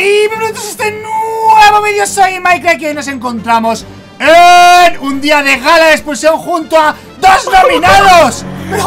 ahí, bienvenidos a este nuevo vídeo. Soy Minecraft y hoy nos encontramos en un día de gala de expulsión junto a dos nominados. ¡No!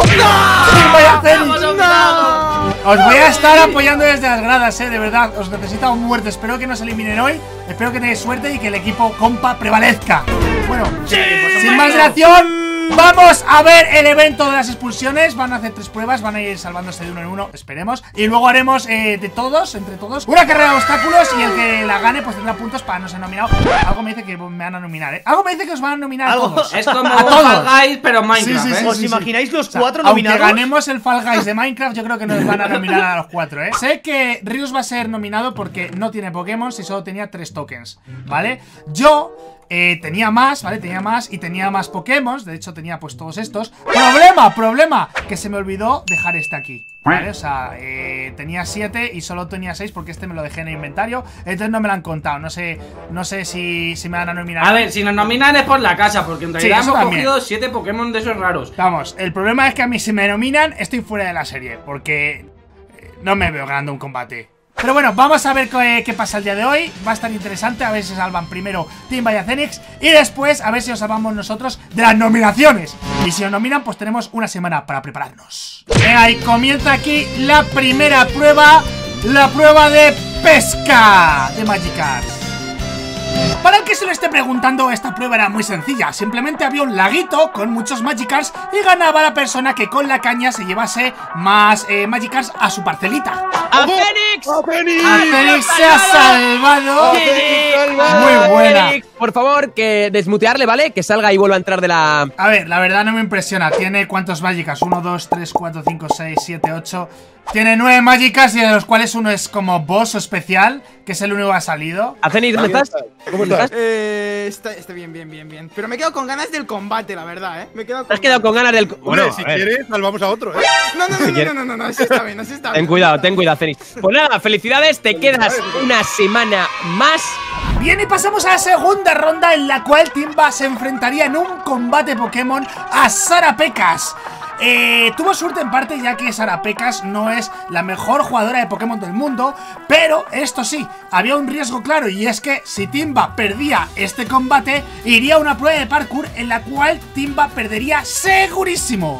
Os voy a estar apoyando desde las gradas, de verdad. Os necesito un muerto. Espero que nos eliminen hoy. Espero que tengáis suerte y que el equipo compa prevalezca. Bueno, sin más dilación, vamos a ver el evento de las expulsiones. Van a hacer 3 pruebas, van a ir salvándose de uno en uno, esperemos. Y luego haremos de todos, entre todos, una carrera de obstáculos. Y el que la gane pues tendrá puntos para no ser nominado. Algo me dice que me van a nominar, Algo me dice que os van a nominar a todos. Es como Fall Guys, pero Minecraft. ¿Os imagináis los 4 nominados? Aunque ganemos el Fall Guys de Minecraft, yo creo que nos van a nominar a los 4, Sé que Rius va a ser nominado porque no tiene Pokémon y solo tenía 3 tokens, ¿vale? Yo tenía más, ¿vale? Tenía más y tenía más Pokémon. De hecho tenía pues todos estos. Problema, que se me olvidó dejar este aquí, ¿vale? O sea, tenía 7 y solo tenía 6 porque este me lo dejé en el inventario. Entonces no me lo han contado, no sé si me van a nominar. A ver, si nos nominan es por la casa, porque en realidad hemos también cogido 7 Pokémon de esos raros. Vamos, el problema es que a mí si me nominan estoy fuera de la serie, porque no me veo ganando un combate. Pero bueno, vamos a ver qué pasa el día de hoy. Va a estar interesante, a ver si salvan primero Team Bayacenix y después a ver si nos salvamos nosotros de las nominaciones. Y si nos nominan, pues tenemos una semana para prepararnos. Venga, y comienza aquí la primera prueba. La prueba de pesca de Magikarp. Para el que se lo esté preguntando, esta prueba era muy sencilla. Simplemente había un laguito con muchos Magikarps y ganaba la persona que con la caña se llevase más Magikarps a su parcelita. ¡A Fénix! ¡A Fénix se ha salvado! Muy buena. Fénix, por favor, que desmutearle, ¿vale? Que salga y vuelva a entrar de la... A ver, la verdad no me impresiona. Tiene ¿cuántos Magikarps? 1, 2, 3, 4, 5, 6, 7, 8... Tiene 9 Magikarps y de los cuales uno es como boss o especial, que es el único que ha salido. Fénix, ¿dónde estás? ¿Cómo estás? Está bien. Pero me quedo con ganas del combate, la verdad, Me quedo con... ¿Te has quedado con ganas del... Bueno, si quieres, salvamos a otro, No, así está bien, Ten cuidado, Fénix. Pues nada, felicidades, te quedas una semana más. Bien, y pasamos a la segunda ronda en la cual Timba se enfrentaría en un combate Pokémon a Sarapecas. Tuvo suerte en parte ya que Sarapecas no es la mejor jugadora de Pokémon del mundo, pero esto sí, había un riesgo claro y es que si Timba perdía este combate, iría a una prueba de parkour en la cual Timba perdería segurísimo.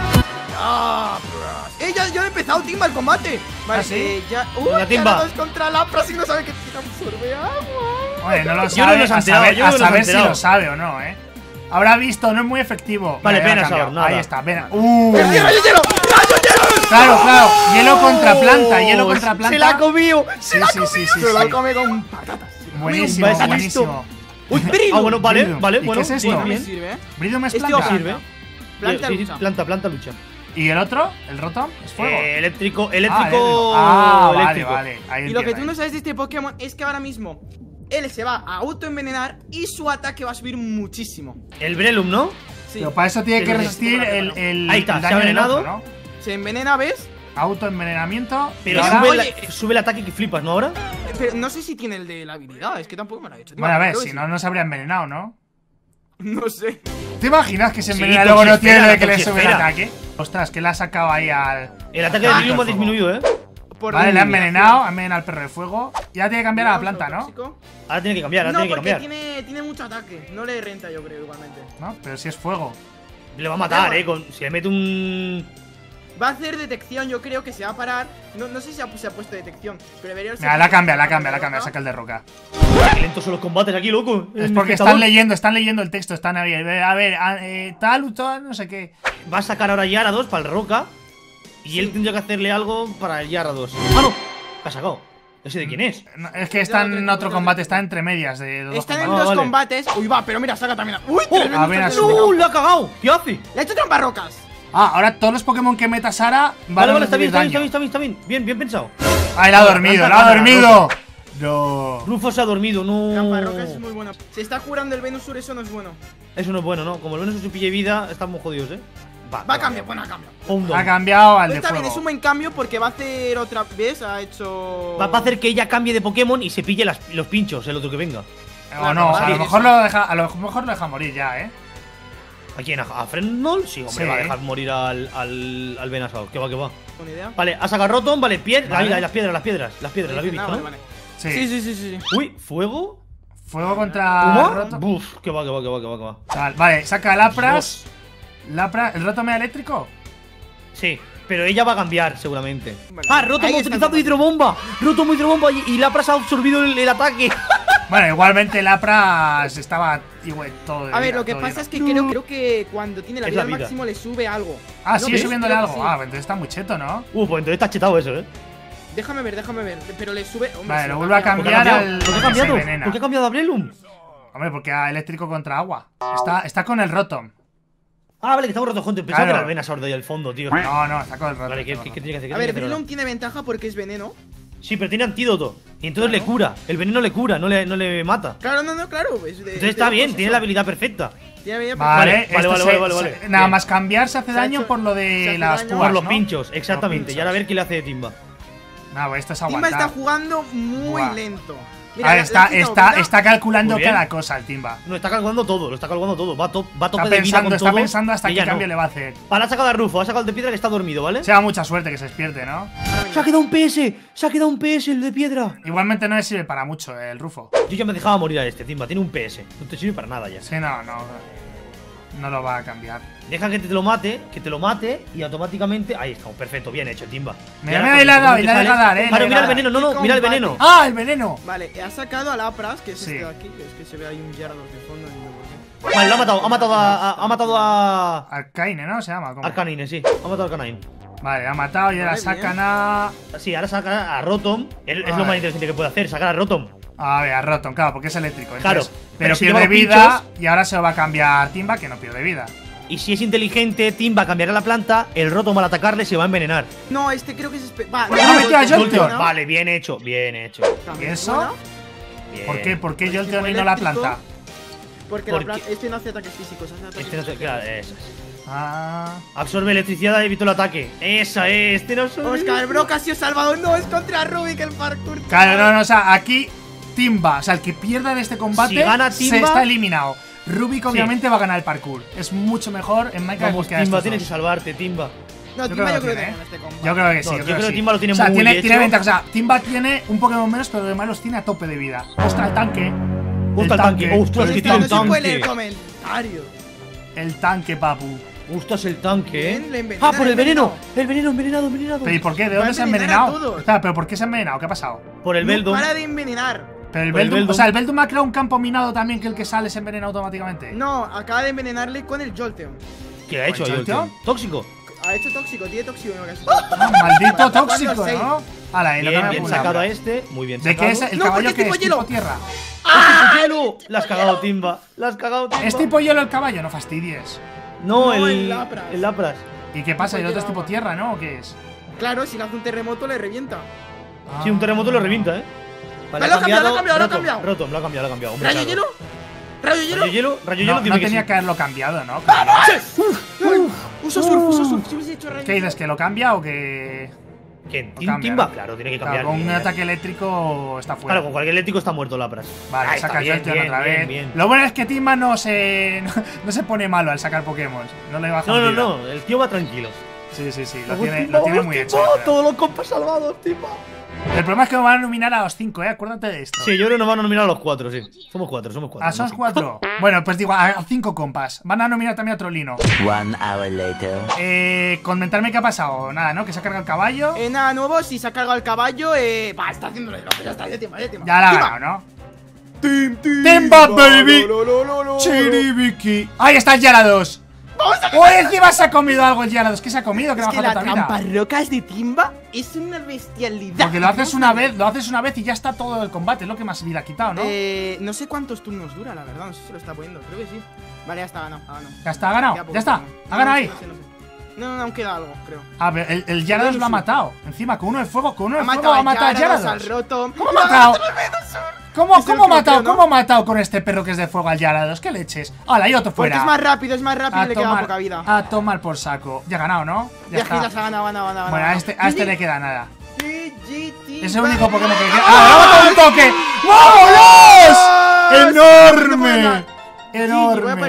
Ya he empezado, Timba, el combate. Vale, ¿sí? ya... Venga, Timba. 2 contra Lapras y no sabe que absorbe agua. Oye, no lo Yo sabe, no los a he enterado, saber, yo a no los he saber si enterado. lo sabe o no, Habrá visto, no es muy efectivo. Vale, Mira, Venusaur, nada. ahí está, ven. ¡Rayo hielo! Claro, hielo contra planta, Se la ha comido. Sí. Se la come con patatas. Buenísimo, Uy, buenísimo. Uy, bueno, vale, Brillo. vale, ¿Y bueno. qué es esto? Me sirve, Brillo es Este planta. Sirve. Planta Sí, lucha. planta lucha. ¿Y el otro? ¿El Rotom? ¿Es fuego? Eléctrico. Vale. Ahí Y lo que entiendo, tú no sabes de este Pokémon es que ahora mismo él se va a autoenvenenar y su ataque va a subir muchísimo. El Breloom, ¿no? Sí. Pero para eso tiene que Sí, resistir sí, el ahí está, el se ha daño del envenenado. otro, ¿no? Se envenena, ¿ves? Autoenvenenamiento. Pero y ahora- sube el ataque que flipas, ¿no? Ahora. Pero no sé si tiene el de la habilidad, es que tampoco me lo ha dicho. Bueno, a ver, Creo si que no, no se habría envenenado, ¿no? sí. No sé. ¿Te imaginas que se Sí, envenena y luego no tiene toxisfera, que le sube el toxisfera. ataque? Ostras, que le ha sacado ahí al... El ataque de Breloom ha disminuido, Vale, le ha envenenado al perro de fuego. Y ahora tiene que cambiar a la planta, ¿no? Ahora tiene que cambiar, No, porque tiene mucho ataque. No le renta, yo creo, igualmente. No, pero si es fuego. Le va a matar, si le mete un... Va a hacer detección, yo creo que se va a parar. No sé si se ha puesto detección, pero debería Mira, la cambia, saca el de roca. Qué lentos son los combates aquí, loco. Es porque están leyendo el texto, están ahí. A ver, tal, no sé qué. Va a sacar ahora Gyarados para el Roca. Y él tendría que hacerle algo para el Gyarados. ¡Ah, no! ¿Qué ha sacado? No sé de quién es. No, es que está en otro combate, está entre medias de dos Están en combates. dos combates. Uy, va, pero mira, saca también. ¡Uy! a ver, ¡No! ¡Le ha cagado! ¿Qué hace? Le ha hecho trampa rocas. Ahora todos los Pokémon que meta Sara van Vale, a está bien, recibir está daño. bien. Bien pensado. Ah, la ha dormido, No. Rufo se ha dormido, Trampa no. rocas es muy bueno. Se está curando el Venusaur, eso no es bueno. Eso no es bueno, ¿no? Como el Venusaur se pille vida, estamos jodidos, Va a cambiar, bueno, a cambio. Ha cambiado al de Está bien, es un fuego. buen cambio porque va a hacer otra vez. Ha hecho. Va a hacer que ella cambie de Pokémon y se pille los pinchos, el otro que venga. O no, Vale, a lo mejor lo deja morir ya, ¿A quién? ¿A Frenol? Sí, hombre, Sí. va a dejar morir al Venusaur. Que va. Buena idea. Vale, ha sacado Rotom, vale, Vale. Ahí, las piedras, ¿la habéis visto, Vale, no? vale. Sí. Uy, ¿fuego? Fuego contra ¿Cómo? Rotom. Buf, que va. Vale, saca el Lapras. ¿El Rotom es eléctrico? Sí, pero ella va a cambiar seguramente. Vale. Rotom Ahí ha está utilizado el hidrobomba. Rotom hidrobomba y Lapras ha absorbido el ataque. Bueno, igualmente Lapras estaba igual todo. A ver, lo que pasa es que creo que cuando tiene la Es vida la al vida. máximo le sube algo. Ah, ¿No sigue ves? subiéndole Creo que algo. sí. Ah, entonces está muy cheto, ¿no? Pues entonces está chetado eso, Déjame ver. Pero le sube. Hombre, Vale, se lo vuelve a ¿Por qué cambiar ha al. cambiado? ¿Por qué ha que se cambiado? envenena. ¿Por qué ha cambiado a Breloom? Hombre, porque a eléctrico contra agua. Está con el Rotom. Ah, vale, que estamos rotos juntos. Pensaba Claro. que era el Venusaur de ahí al fondo, tío. No, está con el Rotom. Vale, ¿qué tiene que hacer? A ver, Breloom tiene ventaja porque es veneno. Sí, pero tiene antídoto. Y entonces le cura. El veneno le cura, no le mata. Claro, claro. Entonces está bien, tiene la habilidad perfecta. Vale, Vale, este vale. Nada Bien. más cambiar se hace Se ha daño hecho- por lo se de hace las daño. púas, Por los ¿no? pinchos, exactamente. Los Y ahora a ver qué le hace de Timba. Nah, pues esto es Timba aguantar. está jugando muy Buah. lento. A ver, le ha quitado vida. está calculando Muy bien. cada cosa el Timba. No, está calculando todo, lo está calculando todo. Va a tope Está de vida con pensando, todo. hasta y qué ella cambio no. le va a hacer. Vale, ha sacado a Rufo, ha sacado el de piedra que está dormido, ¿vale? Se da mucha suerte que se despierte, ¿no? Se ha quedado un PS, se ha quedado un PS el de piedra. Igualmente no le sirve para mucho el Rufo. Yo ya me dejaba morir a este, Timba, tiene un PS. No te sirve para nada ya. Sí, no lo va a cambiar. Deja que te lo mate y automáticamente. Ahí está, perfecto, bien hecho, Timba. Mira, Y mira, ahora, le ha dado, cuando le ha sales- dejado dar, Claro, le ha mira el dado. veneno, no, Qué mira el combate. veneno. ¡Ah, el veneno! Vale, ha sacado a Lapras, que es Sí. este de aquí. Es que se ve ahí un Gyarados de fondo. ni me acuerdo. Vale, lo ha matado a. Arcaine, ¿no? Se llama. ¿cómo? Arcanine, sí. Ha matado a Arcanine. Vale, la ha matado y ahora Vale, sacan a. Sí, ahora saca a Rotom. Es Vale. lo más interesante que puede hacer, sacar a Rotom. A ver, a Rotom, claro, porque es eléctrico. Claro, entonces, pero pero si pierde lleva los vida pinchos- y ahora se lo va a cambiar Timba, que no pierde vida. Y si es inteligente, Timba cambiará la planta. El Rotom al atacarle se va a envenenar. No, este creo que es. Va, ha metido a Jolteon. ¿no? Vale, bien hecho, bien hecho. También ¿Y es eso? buena, Bien. ¿Por qué? ¿Por qué Porque Jolteon como y no la eléctrico- planta? Porque Porque- este no hace ataques físicos, hace ataques Este no se. físicos. Claro, eso es. Ah. Absorbe electricidad y evita el ataque. Esa es, este no absorbe. Oscar, bro, casi os salvado. No, es contra Rubik el parkour. Claro, no, o sea, aquí Timba, o sea, el que pierda de este combate Si gana se Timba- está eliminado. Rubik obviamente va a ganar el parkour. Es mucho mejor en Minecraft Vamos, que a Timba, estos tienes que dos. salvarte, Timba. No, Yo Timba creo yo que creo que tiene, gana este combate. Yo creo que sí. No, yo yo creo que sí. Timba lo tiene o sea, muy tiene hecho. ventaja. O sea, Timba tiene un Pokémon menos, pero además los tiene a tope de vida. Ostras, el tanque. Ostras, el tanque. Ostras, el que tiene No un se puede tanque. leer comentarios. El tanque, papu. Gustas el tanque, Bien, le ¿eh? envenena, Ah, por el le envenena. veneno. El veneno, envenenado. ¿Pero y por qué? ¿De Va dónde a se ha envenenar a envenenado? todos. Espera, ¿pero por qué se ha envenenado? ¿Qué ha pasado? Por el No Beldum. para de envenenar. Pero el Por el Beldum, o Beldum. sea, el Beldum ha creado un campo minado también que el que sale se envenena automáticamente. No, acaba de envenenarle con el Jolteon. ¿Qué ha hecho ¿Con ahí, Jolteon? Jolteon? ¿Tóxico? Ha hecho tóxico, tiene tóxico. No, casi. Ah, maldito tóxico, Cuando seis. ¿no? Hala, y lo Bien, que me bien apunta. sacado a este. Muy bien ¿De sacado. qué es el No, caballo porque que es es? tipo ¿Tipo hielo. tierra? ¡Ah! ¡Hielo! La has cagado, Timba. La has cagado, Timba. ¿Es tipo hielo el caballo? No fastidies. No, No, el el Lapras. El Lapras. ¿Y qué pasa? ¿Y el otro es Tipo tipo tierra, no? ¿O qué es? Claro, si le hace un terremoto le revienta. Sí, un terremoto lo revienta, ¿eh? Vale, lo ha cambiado, lo ha cambiado, lo ha Rotom, cambiado. Rotom, lo ha cambiado, hombre, ¿Rayo claro. hielo? ¿Rayo hielo? Rayo hielo, rayo hielo, No, dime no que tenía sí. que haberlo cambiado, ¿no? Uso surf. Si hubiese hecho rayo ¿Qué dices? ¿Que lo cambia o que...? ¿Quién? Lo cambia, Timba? ¿no? Claro, tiene que Claro, cambiar. con un bien. ataque eléctrico está fuera. Claro, con cualquier eléctrico está muerto Lapras. Vale, Ahí está, saca bien, Jolteon bien, otra bien, vez. bien. Lo bueno es que Timba no se pone malo al sacar Pokémon. No le baja No, no, vida. no, el tío va tranquilo. Sí, lo Vamos, tiene, Timba, lo tiene vamos, muy Timba, hecho. yo creo. Todos los compas salvados, Timba. El problema es que me van a nominar a los 5, acuérdate de esto. Sí, yo creo que nos van a nominar a los 4, sí. Somos 4. Ah, son 4. Bueno, pues digo, a 5 compas. Van a nominar también a Trolino. 1 hour later. Comentarme qué ha pasado. Nada, ¿no? Que se ha cargado el caballo. Nada nuevo, si se ha cargado el caballo, va, está haciéndolo de loco, ya está, ya Timba. Ya la ha ganado, ¿no? Timba, baby. Chiribiki. Ahí está el Gyarados. ¡Oh, encima se ha comido algo el Gyarados! ¿Qué se ha comido? Que Es le que ha la bajado tanta trampa vida. rocas de Timba es una bestialidad. Porque lo haces una vez y ya está todo el combate. Es lo que más vida ha quitado, ¿no? No sé cuántos turnos dura, la verdad, no sé si lo está poniendo, creo que sí. Vale, ya está, ganado. Ya está, ha ganado. Queda poco Ya está. turno. Ha ganado No ahí. sé. No, aún queda algo, creo. A ver, el Gyarados lo ha matado. Encima, con uno de fuego, ha matado al Gyarados. al Rotom. ¿Cómo ha matado? ¿Cómo Es el ha matado? propio, ¿no? ¿Cómo ha matado con este perro que es de fuego al Gyarados? ¿Qué leches? ¡Hala, y otro Porque fuera! es más rápido y le queda poca vida. A tomar por saco. Ya ha ganado, ¿no? Ya está. Ya se ha ganado. Bueno, a este le queda nada. GG, Es el único Pokémon que le queda. ¡Ah, le ha matado un toque! ¡Vámonos! ¡Enorme! GG, voy a por ¡Enorme! GG.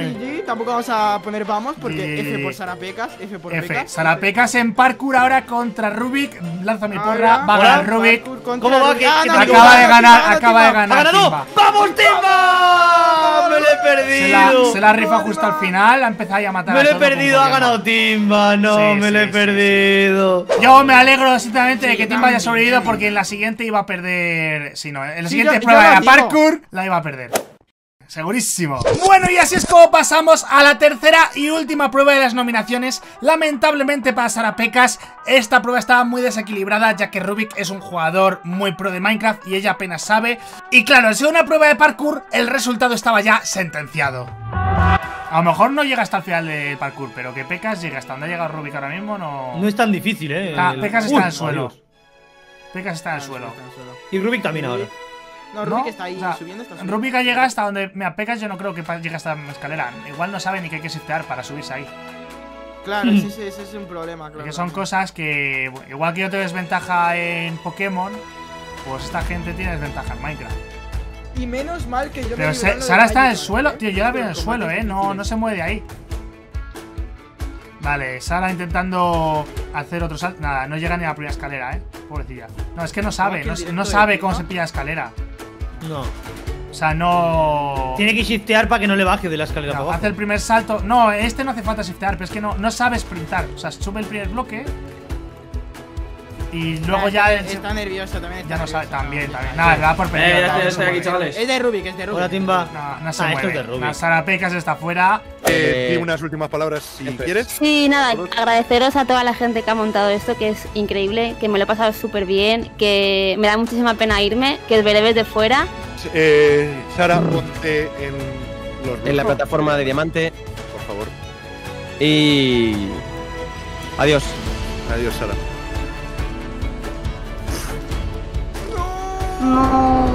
tampoco vamos a poner vamos porque F por Sarapecas, F por Pecas. Sarapecas en parkour ahora contra Rubik. Lanza mi porra, va a ganar Rubik. ¿Cómo va? Acaba de ganar. ¡Ha ganado! ¡Vamos, Timba! ¡Me lo he perdido! Se la rifa justo al final, ha empezado ya a matar. Me lo he perdido, ha ganado Timba. No, me lo he perdido. Yo me alegro sinceramente de que Timba haya sobrevivido porque en la siguiente iba a perder. Si no, en la siguiente prueba de parkour la iba a perder. Segurísimo. Bueno, y así es como pasamos a la tercera y última prueba de las nominaciones. Lamentablemente para Sarapecas, esta prueba estaba muy desequilibrada, ya que Rubik es un jugador muy pro de Minecraft y ella apenas sabe. Y claro, al ser una prueba de parkour, el resultado estaba ya sentenciado. A lo mejor no llega hasta el final del parkour, pero que Pecas llegue hasta donde ha llegado Rubik ahora mismo no es tan difícil, Pecas está en el suelo. Pecas está en el suelo. Y Rubik también ahora. No, Rubik está ahí, subiendo, está subiendo. Rubik llega hasta donde me Pecas, yo no creo que llegue hasta la escalera. Igual no sabe ni que hay que shiftear para subirse ahí. Claro, ese es un problema, claro. Que son cosas que, igual que yo tengo desventaja en Pokémon, pues esta gente tiene desventaja en Minecraft. Y menos mal que yo Pero Sara está en el suelo, tío, yo la veo en el suelo, no se mueve de ahí. Vale, Sara intentando hacer otro salto. Nada, no llega ni a la primera escalera, pobrecilla. No, es que no sabe, no sabe cómo se pilla la escalera. No. O sea, no... Tiene que shiftear para que no le baje de la escalera para abajo. Hace el primer salto. No, este no hace falta shiftear, pero es que no sabe sprintar. O sea, sube el primer bloque y luego ya... Está nervioso también. Ya no sabe, también. Nada, va por pelea. Ya estoy aquí, chavales. Es de Rubik, es de Rubik. Hola, Timba. No se mueve. Esto es de Rubik. Sarapecas está fuera. Di unas últimas palabras si quieres. Sí, nada, agradeceros a toda la gente que ha montado esto, que es increíble, que me lo he pasado súper bien, que me da muchísima pena irme, que os veré desde fuera. Sara, ponte en la plataforma de diamante, por favor. Y... adiós. Adiós, Sara. No.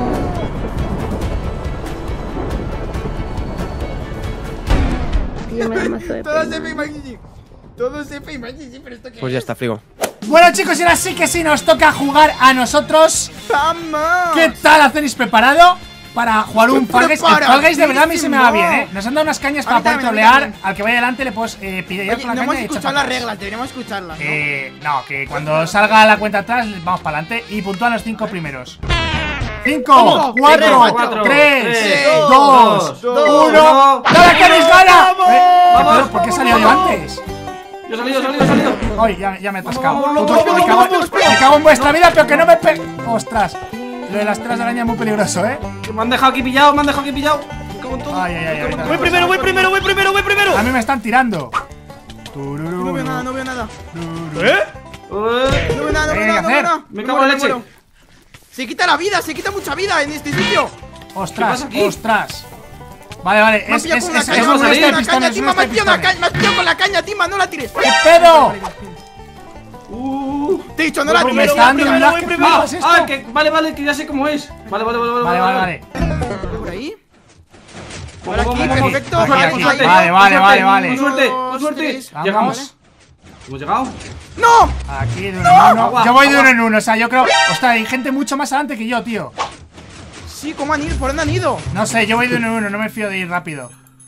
Tío, me da mazo de Todos pena. F y Magigi. Todos F y Magigi, pero esto qué Pues ya está, Frigo. Bueno, chicos, y ahora sí que sí nos toca jugar a nosotros. ¡Vamos! ¿Qué tal, Acenis? ¿Preparado? Para jugar un Fall Guys. El Fall Guys de verdad a mí se me va bien, Nos han dado unas cañas para poder trolear. Al que vaya adelante le puedes pillar con la no caña hemos y escuchado las reglas, deberíamos escucharlas, ¿no? No, que cuando salga la cuenta atrás vamos para adelante y puntúan los 5 primeros. 5, 4, 3, 2, 1. ¡Dale, Acenis, gana! ¡Vamos! ¿Por qué he salido yo antes? Yo he salido. Ay, ya me he atascado. Me cago en vuestra vida, pero que no me pegue. Ostras. Lo de las telas de araña es muy peligroso, Me han dejado aquí pillado, Me cago en todo. Ay. Voy primero. A mí me están tirando. No veo nada. ¿Eh? No veo nada. Me cago en la leche. Se quita la vida, se quita mucha vida en este sitio. Ostras. Vale. Me has pillado con la caña, Timba, me has pillado con la caña, Timba, no la tires. ¿Qué pedo? Te he dicho, no la Me tires. está dando un lag. ¿Qué pedo es esto? Vale, que ya sé cómo es. Vale. ¿Por ahí? Vamos. Perfecto. Aquí. Vale. Con suerte. Vamos. ¿Hemos llegado? ¡No! Aquí de uno en uno. Yo voy de uno en uno, o sea, yo creo... Ostras, hay gente mucho más adelante que yo, tío. Sí, ¿cómo han ido? ¿Por dónde han ido? No sé, yo voy de uno en uno, no me fío de ir rápido.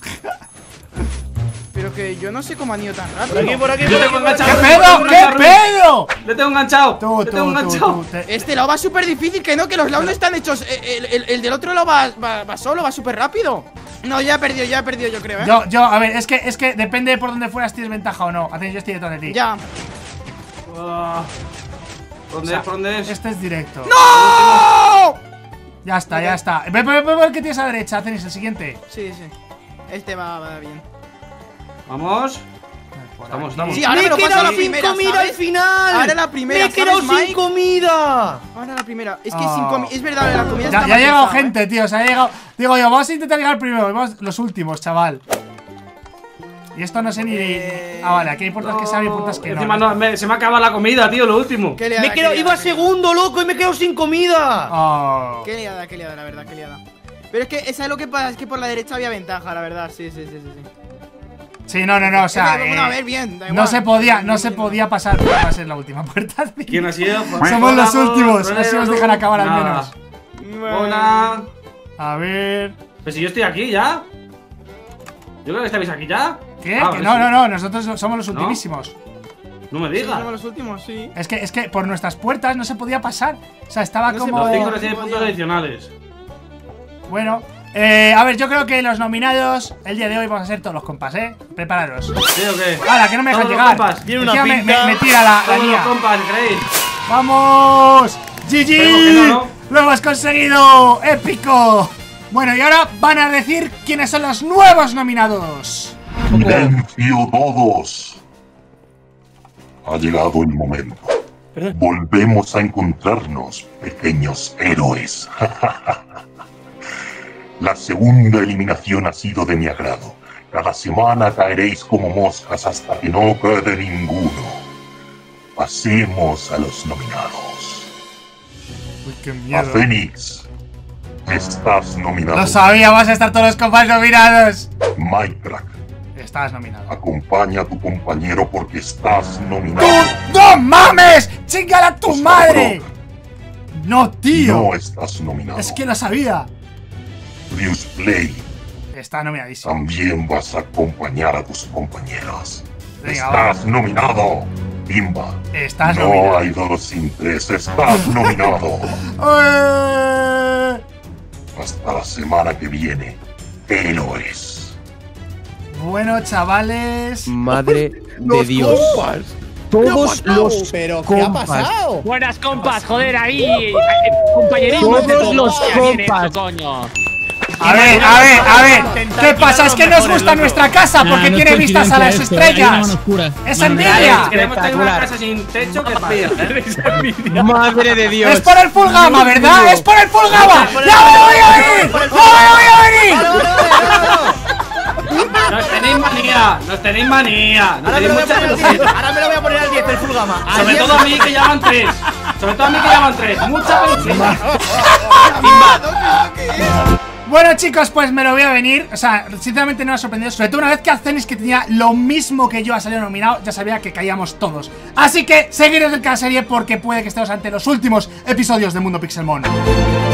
Pero que yo no sé cómo han ido tan rápido. Por aquí. Yo tengo enganchado. ¿Qué pedo? Le tengo enganchado. Tú. Este lado va súper difícil, que no, que los lados no están hechos. El del otro lado va solo, va súper rápido. No, ya he perdido, yo creo, Yo, a ver, es que depende de por dónde fueras tienes ventaja o no. Yo estoy detrás de ti. Ya. ¿Por dónde es? Este es directo. ¡No! Ya está. Ve el que tienes a la derecha, Acenis, el siguiente. Sí. Este va bien. Vamos. Estamos. Sí, ahora me lo paso a la primera, comida al ¿sabes? final. Ahora la primera, Me he quedado ¿sabes, Mike? sin comida. Ahora la primera. Es que sin comida. Es verdad, la comida está Ya ha más llegado pesada, gente, tío. O sea, ha llegado. Digo yo, vamos a intentar llegar primero. Vamos los últimos, chaval. Y esto no sé ni. Vale, aquí hay puertas que se abren y puertas que Encima no. se me acaba la comida, tío, lo último. ¿Qué liada, Iba segundo, loco, y me he quedado sin comida. Oh. Qué liada, la verdad, qué liada. Pero es que, ¿sabes lo que pasa? Es que por la derecha había ventaja, la verdad. Sí. Sí, no, o sea. A ver, bien, da no igual. se podía pasar. Va a ser la última puerta. ¿Quién ha sido? Somos los últimos. Así nos dejan acabar al menos. Hola. A ver. Pues si yo estoy aquí ya. Yo creo que estáis aquí ya. ¿Qué? Ah, Que vale, no, sí. no, no, nosotros somos los ultimísimos. No me Sí, digas. somos los últimos, sí. Es que por nuestras puertas no se podía pasar. O sea, estaba No se como. Los podía. 5 reciben puntos adicionales. Bueno, a ver, yo creo que los nominados el día de hoy vamos a ser todos los compas, ¿eh? Prepararos. ¿Sí o qué? ¡Hala, que no me dejan Todos los llegar! compas. Tiene una Encima pinta. me tira la Todos los mía. compas, ¿creéis? ¡Vamos! Esperemos que ¡GG! no, ¿no? ¡Lo hemos conseguido! ¡Épico! Bueno, y ahora van a decir quiénes son los nuevos nominados. Silencio todos. Ha llegado el momento. Volvemos a encontrarnos, pequeños héroes. La segunda eliminación ha sido de mi agrado. Cada semana caeréis como moscas hasta que no quede ninguno. Pasemos a los nominados. Uy, qué A miedo. Fénix. Estás nominado. Lo sabía, vas a estar todos los compas nominados. Minecraft. Estás nominado. Acompaña a tu compañero porque estás nominado. ¡Tú no mames! ¡Chingala a tu madre! No, tío. No estás nominado. Es que lo sabía. Bruce Play. Está nominadísimo. También vas a acompañar a tus compañeros. Venga, Estás nominado. Pimba. Estás No nominado. hay 2 sin 3. Estás nominado. Hasta la semana que viene. Héroes. Bueno, chavales. Madre de Dios. Todos los ¿Pero qué ha compas. pasado? Buenas compas, joder, ahí. Compañerismo de Todos los Hostia, bien compas. hecho, coño. A ver. ¿Qué pasa? Es que nos gusta nuestra casa porque tiene vistas a las estrellas. ¡Es envidia! Queremos tener una casa sin techo que pasa. Madre de Dios. Es por el full gamma, ¿verdad? ¡Es por el full gamma! ¡Ya me voy a venir! ¡Ya me voy a venir! Nos tenéis manía. Nos tenéis manía. Nos Ahora me tenéis lo voy a mucha poner al 10. velocidad. Ahora me lo voy a poner al 10, el full gamma. Al Sobre 10. todo a mí que ya van 3. Sobre todo a mí que ya van 3. Mucha velocidad. Bueno, chicos, pues me lo voy a venir. O sea, sinceramente no me ha sorprendido. Sobre todo una vez que Arcenis, que tenía lo mismo que yo, ha salido nominado, ya sabía que caíamos todos. Así que seguiros del canal serie porque puede que estemos ante los últimos episodios de Mundo Pixelmon.